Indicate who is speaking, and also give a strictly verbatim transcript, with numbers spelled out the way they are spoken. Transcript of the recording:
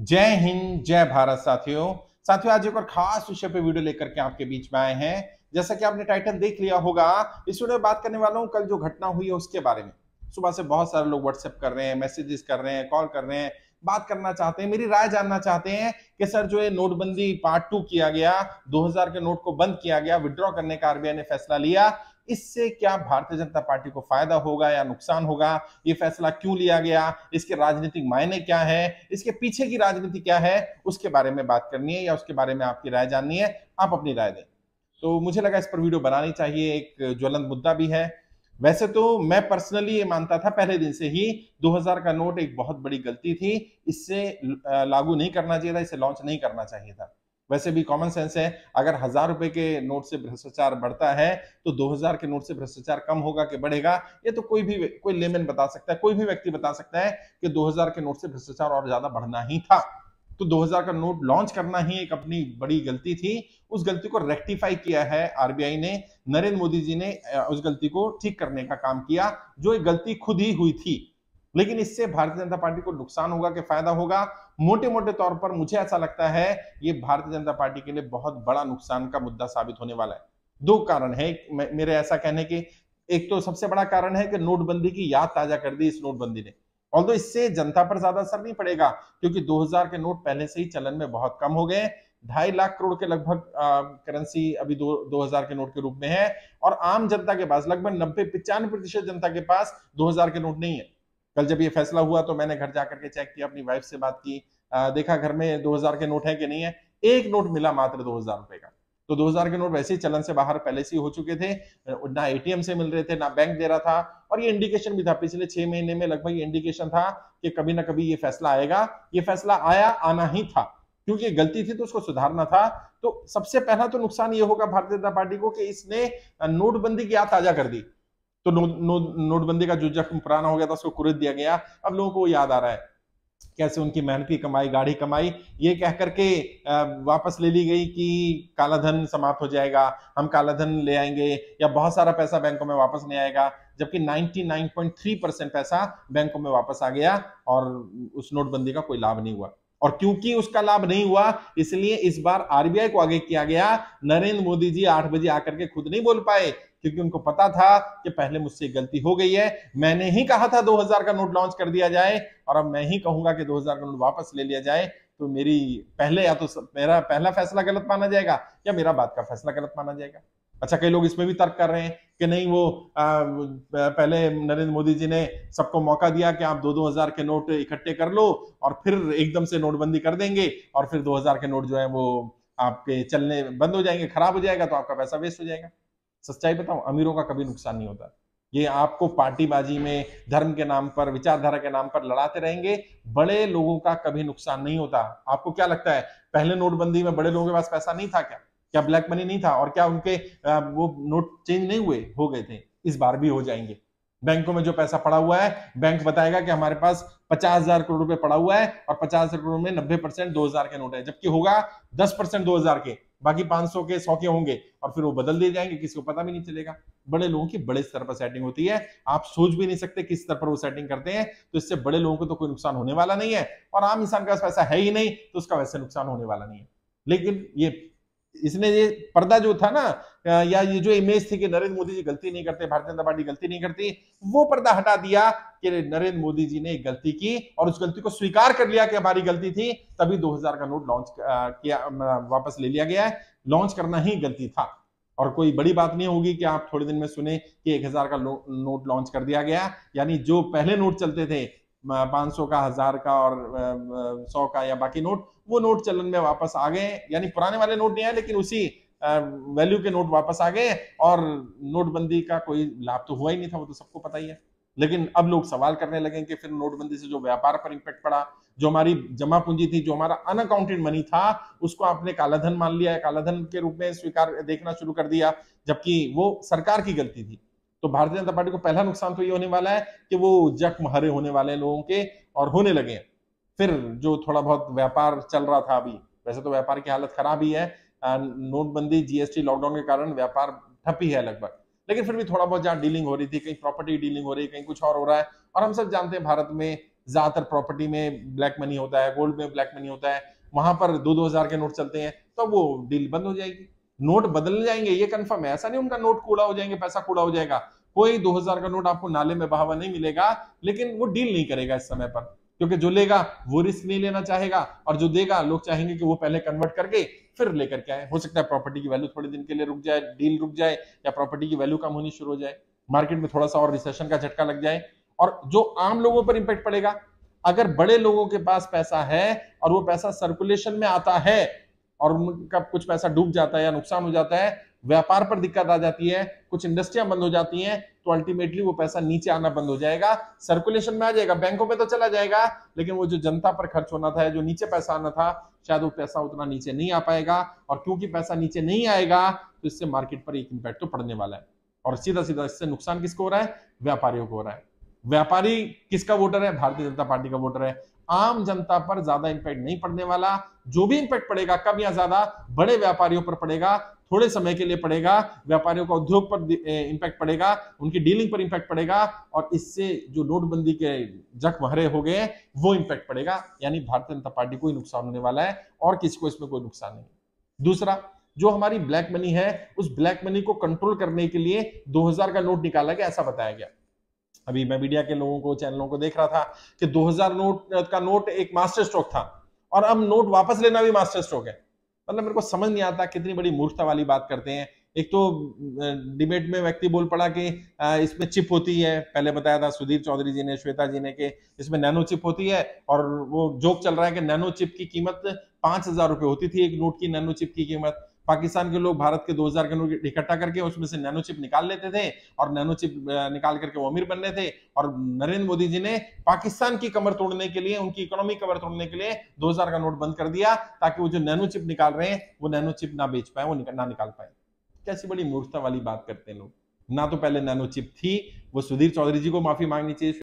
Speaker 1: जय हिंद, जय भारत साथियों। साथियों, आज एक और खास विषय पे वीडियो लेकर के आपके बीच में आए हैं। जैसा कि आपने टाइटल देख लिया होगा, इस वीडियो में बात करने वाला हूं कल जो घटना हुई है उसके बारे में। सुबह से बहुत सारे लोग व्हाट्सएप कर रहे हैं, मैसेजेस कर रहे हैं, कॉल कर रहे हैं, बात करना चाहते हैं, मेरी राय जानना चाहते हैं कि सर जो ये नोटबंदी पार्ट टू किया गया, दो हज़ार के नोट को बंद किया गया, विड्रॉ करने का आरबीआई ने फैसला लिया, इससे क्या भारतीय जनता पार्टी को फायदा होगा या नुकसान होगा? ये फैसला क्यों लिया गया? इसके राजनीतिक मायने क्या है? इसके पीछे की राजनीति क्या है? उसके बारे में बात करनी है या उसके बारे में आपकी राय जाननी है। आप अपनी राय दें। तो मुझे लगा इस पर वीडियो बनानी चाहिए, एक ज्वलंत मुद्दा भी है। वैसे तो मैं पर्सनली ये मानता था पहले दिन से ही, दो हज़ार का नोट एक बहुत बड़ी गलती थी। इससे लागू नहीं करना चाहिए था, इसे लॉन्च नहीं करना चाहिए था। वैसे भी कॉमन सेंस है, अगर हजार रुपए के नोट से भ्रष्टाचार बढ़ता है तो दो हज़ार के नोट से भ्रष्टाचार कम होगा कि बढ़ेगा, ये तो कोई भी कोई लेमैन बता सकता है, कोई भी व्यक्ति बता सकता है कि दो हज़ार के नोट से भ्रष्टाचार और ज्यादा बढ़ना ही था। तो दो हज़ार का नोट लॉन्च करना ही एक अपनी बड़ी गलती थी। उस गलती को रेक्टिफाई किया है आरबीआई ने, नरेंद्र मोदी जी ने उस गलती को ठीक करने का काम किया, जो एक गलती खुद ही हुई थी। लेकिन इससे भारतीय जनता पार्टी को नुकसान होगा कि फायदा होगा? मोटे मोटे तौर पर मुझे ऐसा लगता है ये भारतीय जनता पार्टी के लिए बहुत बड़ा नुकसान का मुद्दा साबित होने वाला है। दो कारण है मेरे ऐसा कहने के। एक तो सबसे बड़ा कारण है कि नोटबंदी की याद ताजा कर दी इस नोटबंदी ने। ऑल्दो इससे जनता पर ज्यादा असर नहीं पड़ेगा, क्योंकि दो हज़ार के नोट पहले से ही चलन में बहुत कम हो गए। ढाई लाख करोड़ के लगभग करेंसी अभी दो दो हजार के नोट के रूप में है, और आम जनता के पास लगभग नब्बे पिचानवे प्रतिशत जनता के पास दो हज़ार के नोट नहीं है। कल जब ये फैसला हुआ तो मैंने घर जाकर के चेक किया, अपनी वाइफ से बात की, आ, देखा घर में दो हज़ार के नोट है कि नहीं है। एक नोट मिला मात्र दो हज़ार रुपए का। तो दो हज़ार के नोट वैसे ही चलन से बाहर पहले से ही हो चुके थे, ना एटीएम से मिल रहे थे, ना बैंक दे रहा था। और ये इंडिकेशन भी था, पिछले छह महीने में लगभग ये इंडिकेशन था कि कभी ना कभी ये फैसला आएगा। ये फैसला आया, आना ही था, क्योंकि गलती थी तो उसको सुधारना था। तो सबसे पहला तो नुकसान ये होगा भारतीय जनता पार्टी को कि इसने नोटबंदी की याद ताजा कर दी। तो नो, नो, नोटबंदी का जो जख्म पुराना हो गया था उसको कुरेद दिया गया। अब लोगों को याद आ रहा है कैसे उनकी मेहनत की कमाई, गाढ़ी कमाई, ये कह करके वापस ले ली गई कि काला धन समाप्त हो जाएगा, हम काला धन ले आएंगे, या बहुत सारा पैसा बैंकों में वापस नहीं आएगा। जबकि निन्यानवे पॉइंट तीन परसेंट पैसा बैंकों में वापस आ गया और उस नोटबंदी का कोई लाभ नहीं हुआ। और क्योंकि उसका लाभ नहीं हुआ, इसलिए इस बार आरबीआई को आगे किया गया। नरेंद्र मोदी जी आठ बजे आकर के खुद नहीं बोल पाए, क्योंकि उनको पता था कि पहले मुझसे गलती हो गई है। मैंने ही कहा था दो हज़ार का नोट लॉन्च कर दिया जाए, और अब मैं ही कहूंगा कि दो हज़ार का नोट वापस ले लिया जाए, तो मेरी पहले या तो मेरा पहला फैसला गलत माना जाएगा या मेरा बाद का फैसला गलत माना जाएगा। अच्छा, कई लोग इसमें भी तर्क कर रहे हैं कि नहीं, वो आ, पहले नरेंद्र मोदी जी ने सबको मौका दिया कि आप दो दो हजार के नोट इकट्ठे कर लो और फिर एकदम से नोटबंदी कर देंगे, और फिर दो हज़ार के नोट जो है वो आपके चलने बंद हो जाएंगे, खराब हो जाएगा, तो आपका पैसा वेस्ट हो जाएगा। सच्चाई बताऊं, अमीरों का कभी नुकसान नहीं होता। ये आपको पार्टीबाजी में, धर्म के नाम पर, विचारधारा के नाम पर लड़ाते रहेंगे, बड़े लोगों का कभी नुकसान नहीं होता। आपको क्या लगता है, पहले नोटबंदी में बड़े लोगों के पास पैसा नहीं था क्या? क्या ब्लैक मनी नहीं था? और क्या उनके वो नोट चेंज नहीं हुए? हो गए थे। इस बार भी हो जाएंगे। बैंकों में जो पैसा पड़ा हुआ है, बैंक बताएगा कि हमारे पास पचास हजार करोड़ रुपए पड़ा हुआ है, और पचास हजार करोड़ में नब्बे परसेंट दो हजार के नोट है, जबकि होगा दस परसेंट दो हजार के, बाकी पांच सौ के, सौ के होंगे, और फिर वो बदल दिए जाएंगे, किसी को पता भी नहीं चलेगा। बड़े लोगों की बड़े स्तर पर सेटिंग होती है, आप सोच भी नहीं सकते किस स्तर पर वो सेटिंग करते हैं। तो इससे बड़े लोगों को तो कोई नुकसान होने वाला नहीं है, और आम इंसान के पास पैसा है ही नहीं, तो उसका वैसे नुकसान होने वाला नहीं है। लेकिन ये इसने ये पर्दा जो था ना, या ये जो इमेज थी कि नरेंद्र मोदी जी गलती नहीं करते, भारतीय जनता पार्टी गलती नहीं करती, वो पर्दा हटा दिया कि नरेंद्र मोदी जी ने एक गलती की और उस गलती को स्वीकार कर लिया कि हमारी गलती थी, तभी दो हज़ार का नोट लॉन्च किया, वापस ले लिया गया है। लॉन्च करना ही गलती था, और कोई बड़ी बात नहीं होगी कि आप थोड़े दिन में सुने कि एक हजार का नोट लॉन्च कर दिया गया। यानी जो पहले नोट चलते थे, पांच सौ का, हजार का और सौ का, या बाकी नोट, वो नोट चलन में वापस आ गए। यानी पुराने वाले नोट नहीं आए, लेकिन उसी वैल्यू के नोट वापस आ गए, और नोटबंदी का कोई लाभ तो हुआ ही नहीं था, वो तो सबको पता ही है। लेकिन अब लोग सवाल करने लगे कि फिर नोटबंदी से जो व्यापार पर इंपैक्ट पड़ा, जो हमारी जमा पूंजी थी, जो हमारा अनअकाउंटेड मनी था, उसको आपने कालाधन मान लिया है, कालाधन के रूप में स्वीकार देखना शुरू कर दिया, जबकि वो सरकार की गलती थी। तो भारतीय जनता पार्टी को पहला नुकसान तो ये होने वाला है कि वो जख्म हरे होने वाले लोगों के, और होने लगे। फिर जो थोड़ा बहुत व्यापार चल रहा था, अभी वैसे तो व्यापार की हालत खराब ही है, नोटबंदी, जीएसटी, लॉकडाउन के कारण व्यापार ठप ही है लगभग, लेकिन फिर भी थोड़ा बहुत जहां डीलिंग हो रही थी, कहीं प्रॉपर्टी डीलिंग हो रही है, कहीं कुछ और हो रहा है। और हम सब जानते हैं भारत में ज्यादातर प्रॉपर्टी में ब्लैक मनी होता है, गोल्ड में ब्लैक मनी होता है, वहां पर दो दो हजार के नोट चलते हैं, तो वो डील बंद हो जाएगी। नोट बदल जाएंगे ये कंफर्म है, ऐसा नहीं उनका नोट कूड़ा हो जाएंगे, पैसा कूड़ा हो जाएगा। कोई दो हजार का नोट आपको नाले में बहा हुआ नहीं मिलेगा, लेकिन वो डील नहीं करेगा इस समय पर, क्योंकि जो लेगा वो रिस्क नहीं लेना चाहेगा, और जो देगा लोग चाहेंगे कि वो पहले कन्वर्ट करके फिर लेकर के आए। हो सकता है प्रॉपर्टी की वैल्यू थोड़े दिन के लिए रुक जाए, डील रुक जाए, या प्रॉपर्टी की वैल्यू कम होनी शुरू हो जाए, मार्केट में थोड़ा सा और रिसेशन का झटका लग जाए। और जो आम लोगों पर इंपैक्ट पड़ेगा, अगर बड़े लोगों के पास पैसा है और वो पैसा सर्कुलेशन में आता है और उनका कुछ पैसा डूब जाता है या नुकसान हो जाता है, व्यापार पर दिक्कत आ जाती है, कुछ इंडस्ट्रियां बंद हो जाती हैं, तो अल्टीमेटली वो पैसा नीचे आना बंद हो जाएगा, सर्कुलेशन में आ जाएगा, बैंकों में तो चला जाएगा, लेकिन वो जो जनता पर खर्च होना था, जो नीचे पैसा आना था, शायद वो पैसा उतना नीचे नहीं आ पाएगा। और क्योंकि पैसा नीचे नहीं आएगा तो इससे मार्केट पर एक इंपैक्ट तो पड़ने वाला है, और सीधा सीधा इससे नुकसान किसको हो रहा है? व्यापारियों को हो रहा है। व्यापारी किसका वोटर है? भारतीय जनता पार्टी का वोटर है। आम जनता पर ज्यादा इंपैक्ट नहीं पड़ने वाला। जो भी इंपैक्ट पड़ेगा कम या ज्यादा बड़े व्यापारियों पर पड़ेगा, थोड़े समय के लिए पड़ेगा, व्यापारियों का उद्योग पर इंपैक्ट पड़ेगा, उनकी डीलिंग पर इंपैक्ट पड़ेगा, और इससे जो नोटबंदी के जख्म हरे हो गए वो इंपैक्ट पड़ेगा। यानी भारतीय जनता पार्टी को ही नुकसान होने वाला है और किसी को इसमें कोई नुकसान नहीं। दूसरा, जो हमारी ब्लैक मनी है, उस ब्लैक मनी को कंट्रोल करने के लिए दो हजार का नोट निकाला गया, ऐसा बताया गया। अभी मैं मीडिया के लोगों को, चैनलों को देख रहा था कि दो हजार नोट का नोट एक मास्टर स्ट्रोक था, और अब नोट वापस लेना भी मास्टर स्ट्रोक है। मतलब मेरे को समझ नहीं आता कितनी बड़ी मूर्खता वाली बात करते हैं। एक तो डिबेट में व्यक्ति बोल पड़ा कि इसमें चिप होती है, पहले बताया था सुधीर चौधरी जी ने, श्वेता जी ने, कि इसमें नैनो चिप होती है, और वो जोक चल रहा है कि नैनो चिप की कीमत पांच हजार रुपए होती थी, एक नोट की नैनो चिप की कीमत। पाकिस्तान के लोग भारत के दो हजार के नोट इकट्ठा करके उसमें से नैनो चिप निकाल लेते थे, और नैनो चिप निकाल करके वो अमीर बन रहे थे। और नरेंद्र मोदी जी ने पाकिस्तान की कमर तोड़ने के लिए, उनकी इकोनॉमी कमर तोड़ने के लिए दो हजार का नोट बंद कर दिया, ताकि वो जो नैनो चिप निकाल रहे हैं वो नैनो चिप ना बेच पाए, वो ना निकाल पाए। कैसी बड़ी मूर्खता वाली बात करते हैं लोग। ना तो पहले नैनो चिप थी, वो सुधीर चौधरी जी को माफी मांगनी चाहिए।